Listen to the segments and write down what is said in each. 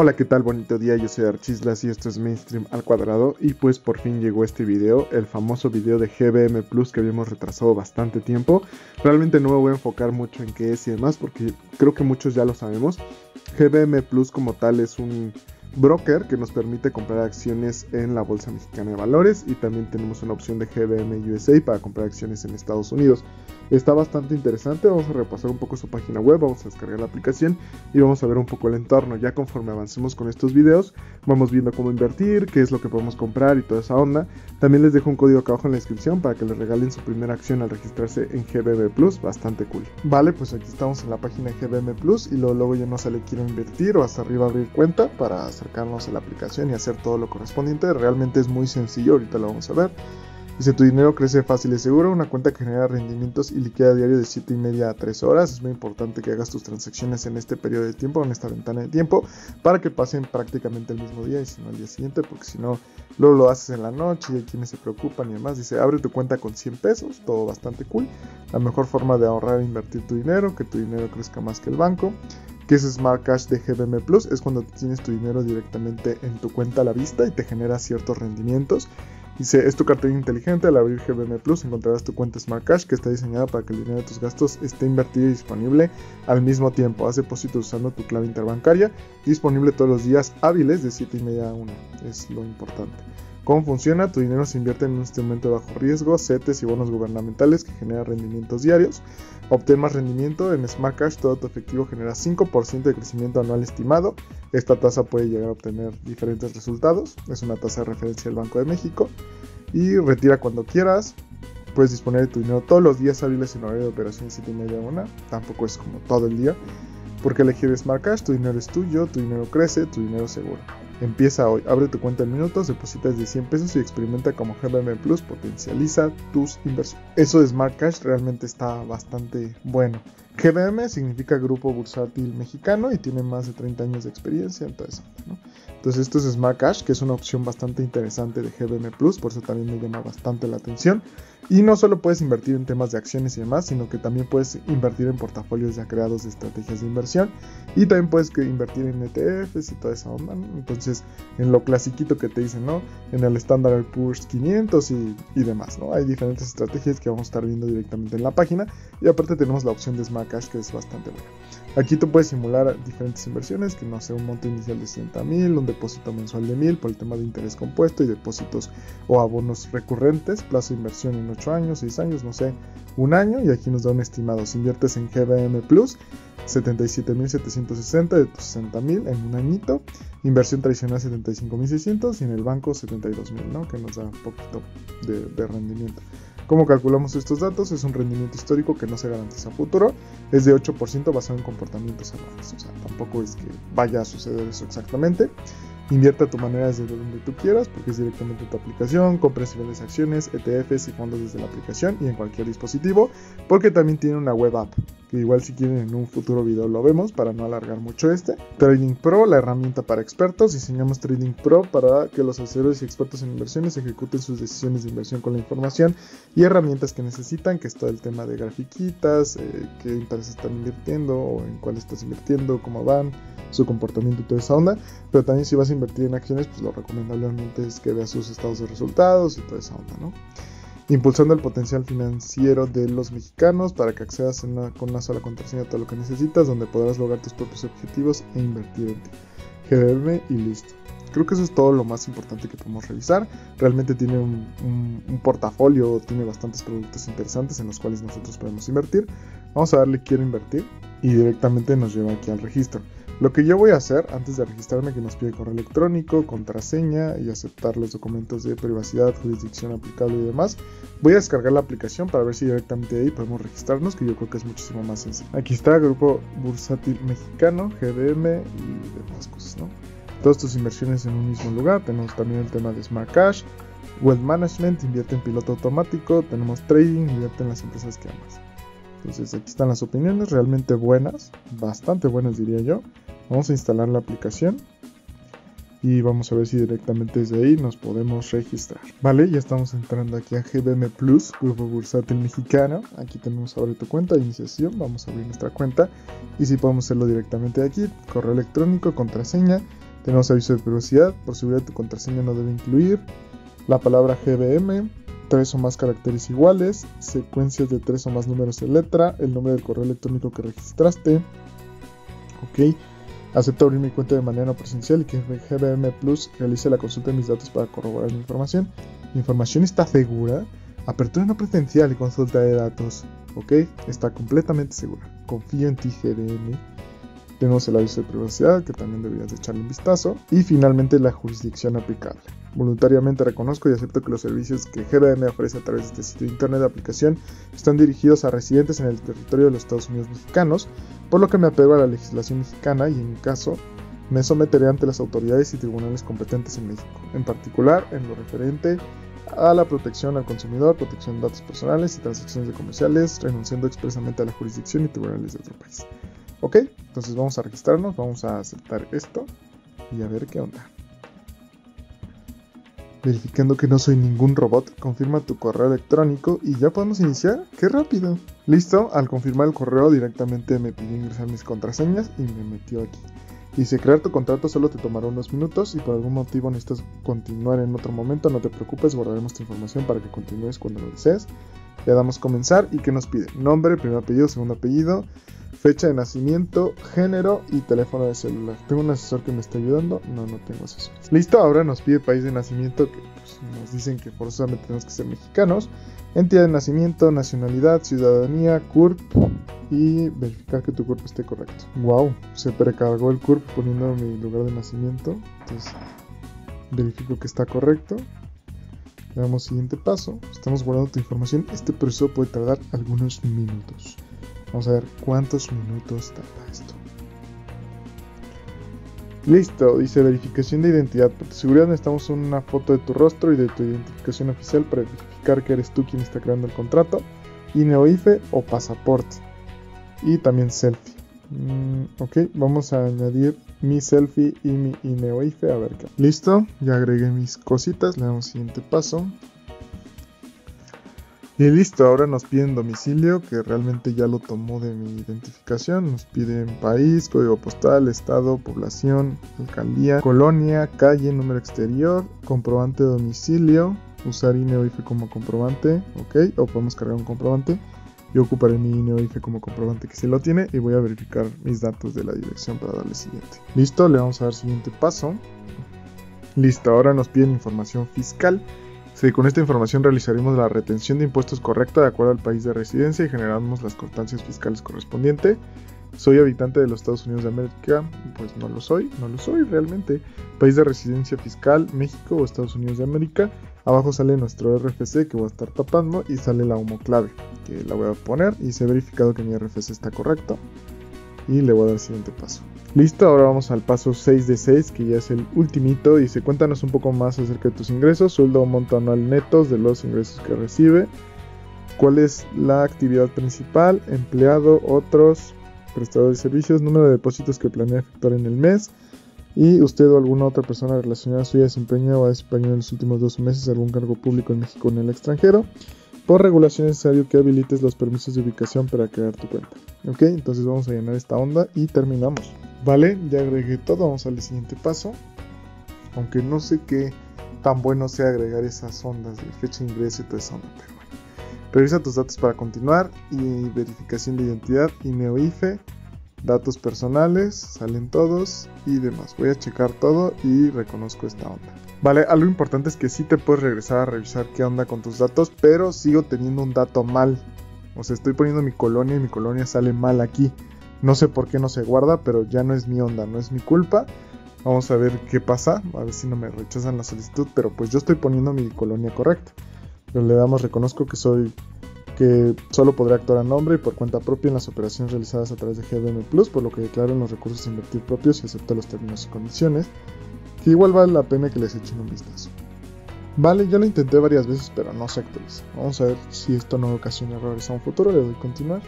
Hola, ¿qué tal? Bonito día, yo soy Archislas y esto es Mainstream al cuadrado. Y pues por fin llegó este video, el famoso video de GBM Plus que habíamos retrasado bastante tiempo. Realmente no me voy a enfocar mucho en qué es y demás porque creo que muchos ya lo sabemos. GBM Plus como tal es un broker que nos permite comprar acciones en la Bolsa Mexicana de Valores, y también tenemos una opción de GBM USA para comprar acciones en Estados Unidos. Está bastante interesante, vamos a repasar un poco su página web, vamos a descargar la aplicación y vamos a ver un poco el entorno. Ya conforme avancemos con estos videos, vamos viendo cómo invertir, qué es lo que podemos comprar y toda esa onda. También les dejo un código acá abajo en la descripción para que les regalen su primera acción al registrarse en GBM Plus, bastante cool. Vale, pues aquí estamos en la página de GBM Plus y luego ya nos sale quiero invertir o hasta arriba abrir cuenta para acercarnos a la aplicación y hacer todo lo correspondiente. Realmente es muy sencillo, ahorita lo vamos a ver. Dice: tu dinero crece fácil y seguro, una cuenta que genera rendimientos y liquida diario de 7:30 a 3 horas. Es muy importante que hagas tus transacciones en este periodo de tiempo, en esta ventana de tiempo, para que pasen prácticamente el mismo día y si no el día siguiente, porque si no, luego lo haces en la noche y hay quienes se preocupan y demás. Dice: abre tu cuenta con 100 pesos, todo bastante cool. La mejor forma de ahorrar e invertir tu dinero, que tu dinero crezca más que el banco. Que es Smart Cash de GBM Plus, es cuando tienes tu dinero directamente en tu cuenta a la vista y te genera ciertos rendimientos. Dice: es tu cartera inteligente. Al abrir GBM Plus encontrarás tu cuenta Smart Cash, que está diseñada para que el dinero de tus gastos esté invertido y disponible al mismo tiempo. Haz depósitos usando tu clave interbancaria, disponible todos los días hábiles de 7:30 a 1. Es lo importante. ¿Cómo funciona? Tu dinero se invierte en un instrumento de bajo riesgo, CETES y bonos gubernamentales que genera rendimientos diarios. Obtén más rendimiento en Smart Cash. Todo tu efectivo genera 5% de crecimiento anual estimado. Esta tasa puede llegar a obtener diferentes resultados. Es una tasa de referencia del Banco de México. Y retira cuando quieras. Puedes disponer de tu dinero todos los días hábiles en horario de operación 7:30 a 1. Tampoco es como todo el día. ¿Por qué elegir Smart Cash? Tu dinero es tuyo, tu dinero crece, tu dinero seguro. Empieza hoy, abre tu cuenta en minutos, deposita desde 100 pesos y experimenta cómo GBM Plus potencializa tus inversiones. Eso de Smart Cash realmente está bastante bueno. GBM significa Grupo Bursátil Mexicano y tiene más de 30 años de experiencia en todo eso, ¿no? Entonces esto es Smart Cash, que es una opción bastante interesante de GBM Plus, por eso también me llama bastante la atención. Y no solo puedes invertir en temas de acciones y demás, sino que también puedes invertir en portafolios ya creados de estrategias de inversión. Y también puedes invertir en ETFs y toda esa onda, ¿no? Entonces, en lo clasiquito que te dicen, ¿no? En el Standard Poor's 500 y demás, ¿no? Hay diferentes estrategias que vamos a estar viendo directamente en la página. Y aparte tenemos la opción de Smart Cash, que es bastante buena. Aquí tú puedes simular diferentes inversiones, que no sé, un monto inicial de 60,000, un depósito mensual de 1,000 por el tema de interés compuesto y depósitos o abonos recurrentes, plazo de inversión en 8 años, 6 años, no sé, un año, y aquí nos da un estimado. Si inviertes en GBM Plus, 77,760 de tus 60,000 en un añito, inversión tradicional 75,600 y en el banco 72,000, ¿no? Que nos da un poquito de rendimiento. ¿Cómo calculamos estos datos? Es un rendimiento histórico que no se garantiza a futuro, es de 8% basado en comportamientos anuales, o sea, tampoco es que vaya a suceder eso exactamente. Invierte a tu manera desde donde tú quieras, porque es directamente tu aplicación. Compras y vendes acciones, ETFs y fondos desde la aplicación y en cualquier dispositivo, porque también tiene una web app, que igual si quieren en un futuro video lo vemos para no alargar mucho este. Trading Pro, la herramienta para expertos. Diseñamos Trading Pro para que los asesores y expertos en inversiones ejecuten sus decisiones de inversión con la información y herramientas que necesitan, que es todo el tema de grafiquitas, qué intereses están invirtiendo o en cuál estás invirtiendo, cómo van, su comportamiento y toda esa onda. Pero también si vas a invertir en acciones, pues lo recomendable es que veas sus estados de resultados y toda esa onda, ¿no? Impulsando el potencial financiero de los mexicanos para que accedas con una sola contraseña a todo lo que necesitas, donde podrás lograr tus propios objetivos e invertir en ti. GBM y listo. Creo que eso es todo lo más importante que podemos revisar. Realmente tiene un portafolio, tiene bastantes productos interesantes en los cuales nosotros podemos invertir. Vamos a darle quiero invertir y directamente nos lleva aquí al registro. Lo que yo voy a hacer antes de registrarme, que nos pide correo electrónico, contraseña y aceptar los documentos de privacidad, jurisdicción aplicable y demás, voy a descargar la aplicación para ver si directamente ahí podemos registrarnos, que yo creo que es muchísimo más sencillo. Aquí está Grupo Bursátil Mexicano, GBM y demás cosas, ¿no? Todas tus inversiones en un mismo lugar. Tenemos también el tema de Smart Cash, Wealth Management, invierte en piloto automático, tenemos Trading, invierte en las empresas que amas. Entonces aquí están las opiniones, realmente buenas, bastante buenas diría yo. Vamos a instalar la aplicación y vamos a ver si directamente desde ahí nos podemos registrar. Vale, ya estamos entrando aquí a GBM Plus, Grupo Bursátil Mexicano. Aquí tenemos abre tu cuenta, iniciación, vamos a abrir nuestra cuenta y si podemos hacerlo directamente de aquí, correo electrónico, contraseña Tenemos aviso de privacidad, por seguridad tu contraseña no debe incluir la palabra GBM, 3 o más caracteres iguales, secuencias de 3 o más números de letra, el nombre del correo electrónico que registraste. Ok, acepto abrir mi cuenta de manera no presencial y que GBM Plus realice la consulta de mis datos para corroborar mi información. Mi información está segura. Apertura no presencial y consulta de datos. Ok, está completamente segura. Confío en ti, GBM. Tenemos el aviso de privacidad, que también deberías de echarle un vistazo. Y finalmente la jurisdicción aplicable. Voluntariamente reconozco y acepto que los servicios que GBM ofrece a través de este sitio de internet de aplicación están dirigidos a residentes en el territorio de los Estados Unidos mexicanos, por lo que me apego a la legislación mexicana y en mi caso me someteré ante las autoridades y tribunales competentes en México, en particular en lo referente a la protección al consumidor, protección de datos personales y transacciones de comerciales, renunciando expresamente a la jurisdicción y tribunales de otro país. Ok, entonces vamos a registrarnos, vamos a aceptar esto y a ver qué onda. Verificando que no soy ningún robot, confirma tu correo electrónico y ya podemos iniciar. ¡Qué rápido! Listo, al confirmar el correo directamente me pidió ingresar mis contraseñas y me metió aquí. Dice, crear tu contrato solo te tomará unos minutos y por algún motivo necesitas continuar en otro momento, no te preocupes, guardaremos tu información para que continúes cuando lo desees. Le damos comenzar y ¿qué nos pide? Nombre, primer apellido, segundo apellido, fecha de nacimiento, género y teléfono de celular. ¿Tengo un asesor que me está ayudando? No tengo asesores. Listo, ahora nos pide país de nacimiento, que pues, nos dicen que forzosamente tenemos que ser mexicanos. Entidad de nacimiento, nacionalidad, ciudadanía, CURP y verificar que tu CURP esté correcto. Wow, se precargó el CURP poniendo mi lugar de nacimiento. Entonces verifico que está correcto. Le damos siguiente paso. Estamos guardando tu información. Este proceso puede tardar algunos minutos. Vamos a ver cuántos minutos tarda esto. Listo, dice verificación de identidad. Por tu seguridad necesitamos una foto de tu rostro y de tu identificación oficial para verificar que eres tú quien está creando el contrato. INE o IFE o pasaporte. Y también selfie. Ok, vamos a añadir mi selfie y mi INE o IFE. A ver qué. Listo, ya agregué mis cositas. Le damos siguiente paso. Y listo, ahora nos piden domicilio, que realmente ya lo tomó de mi identificación. Nos piden país, código postal, estado, población, alcaldía, colonia, calle, número exterior, comprobante de domicilio, usar INE o IFE como comprobante, ok, o podemos cargar un comprobante. Yo ocuparé mi INE o IFE como comprobante que sí lo tiene y voy a verificar mis datos de la dirección para darle siguiente. Listo, le vamos a dar siguiente paso. Listo, ahora nos piden información fiscal. Sí, con esta información realizaremos la retención de impuestos correcta de acuerdo al país de residencia y generaremos las constancias fiscales correspondientes. ¿Soy habitante de los Estados Unidos de América? Pues no lo soy realmente. País de residencia fiscal, México o Estados Unidos de América. Abajo sale nuestro RFC que voy a estar tapando y sale la homoclave que la voy a poner y se ha verificado que mi RFC está correcto. Y le voy a dar el siguiente paso. Listo, ahora vamos al paso 6 de 6, que ya es el ultimito. Dice, cuéntanos un poco más acerca de tus ingresos, sueldo o monto anual netos de los ingresos que recibe. ¿Cuál es la actividad principal? Empleado, otros, prestador de servicios, número de depósitos que planea efectuar en el mes. Y usted o alguna otra persona relacionada a suya desempeña o ha desempeñado en los últimos 12 meses algún cargo público en México o en el extranjero. Por regulación es necesario que habilites los permisos de ubicación para crear tu cuenta. Ok, entonces vamos a llenar esta onda y terminamos. Vale, ya agregué todo, vamos al siguiente paso. Aunque no sé qué tan bueno sea agregar esas ondas de fecha de ingreso y toda esa onda, pero bueno. Revisa tus datos para continuar y verificación de identidad, INE o IFE, datos personales, salen todos y demás. Voy a checar todo y reconozco esta onda. Vale, algo importante es que sí te puedes regresar a revisar qué onda con tus datos, pero sigo teniendo un dato mal. O sea, estoy poniendo mi colonia y mi colonia sale mal aquí. No sé por qué no se guarda, pero ya no es mi onda, no es mi culpa. Vamos a ver qué pasa, a ver si no me rechazan la solicitud, pero pues yo estoy poniendo mi colonia correcta. Pero le damos reconozco que solo podré actuar a nombre y por cuenta propia en las operaciones realizadas a través de GBM Plus, por lo que declaro en los recursos a invertir propios y acepto los términos y condiciones, que igual vale la pena que les echen un vistazo. Vale, yo lo intenté varias veces, pero no se actualiza. Vamos a ver si esto no ocasiona errores a un futuro. Le doy continuar.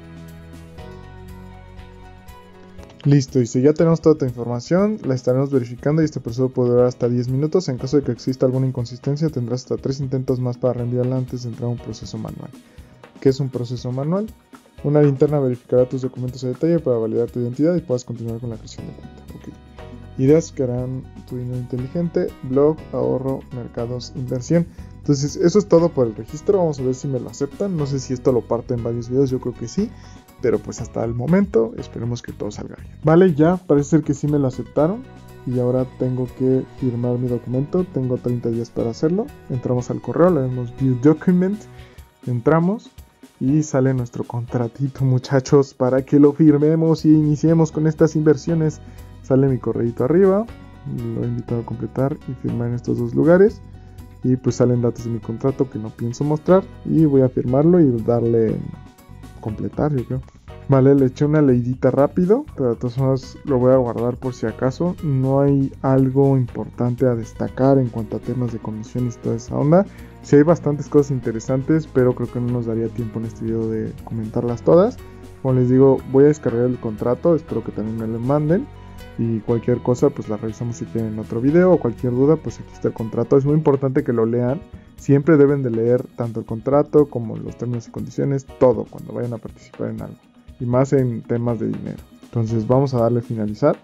Listo, dice, ya tenemos toda tu información, la estaremos verificando y este proceso puede durar hasta 10 minutos. En caso de que exista alguna inconsistencia, tendrás hasta 3 intentos más para reenviarla antes de entrar a un proceso manual. ¿Qué es un proceso manual? Una linterna verificará tus documentos a detalle para validar tu identidad y puedas continuar con la creación de cuenta. Okay. Ideas que harán tu dinero inteligente, blog, ahorro, mercados, inversión. Entonces eso es todo por el registro. Vamos a ver si me lo aceptan. No sé si esto lo parto en varios videos, yo creo que sí. Pero pues hasta el momento esperemos que todo salga bien. Vale, ya parece ser que sí me lo aceptaron. Y ahora tengo que firmar mi documento. Tengo 30 días para hacerlo. Entramos al correo, le damos View Document. Entramos y sale nuestro contratito, muchachos, para que lo firmemos y iniciemos con estas inversiones. Sale mi correíto arriba. Lo he invitado a completar y firmar en estos dos lugares. Y pues salen datos de mi contrato que no pienso mostrar. Y voy a firmarlo y darle completar, yo creo. Vale, le eché una leidita rápido, pero de todas formas lo voy a guardar por si acaso. No hay algo importante a destacar en cuanto a temas de comisiones y toda esa onda. Sí hay bastantes cosas interesantes, pero creo que no nos daría tiempo en este video de comentarlas todas. Como les digo, voy a descargar el contrato, espero que también me lo manden. Y cualquier cosa pues la revisamos si quieren en otro video, o cualquier duda pues aquí está el contrato. Es muy importante que lo lean. Siempre deben de leer tanto el contrato como los términos y condiciones, todo cuando vayan a participar en algo. Y más en temas de dinero. Entonces vamos a darle finalizar.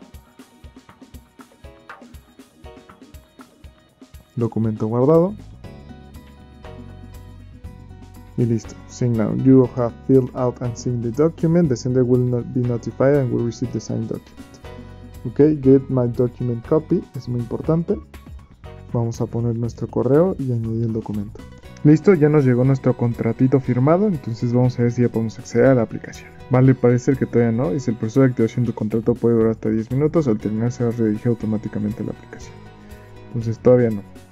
Documento guardado. Y listo. Sign now. You have filled out and signed the document. The sender will not be notified and will receive the signed document. Ok, get my document copy. Es muy importante. Vamos a poner nuestro correo y añadir el documento. Listo, ya nos llegó nuestro contratito firmado. Entonces vamos a ver si ya podemos acceder a la aplicación. Vale, parece que todavía no. Dice: el proceso de activación de tu contrato puede durar hasta 10 minutos. Al terminar se va a redirigir automáticamente a la aplicación. Entonces todavía no.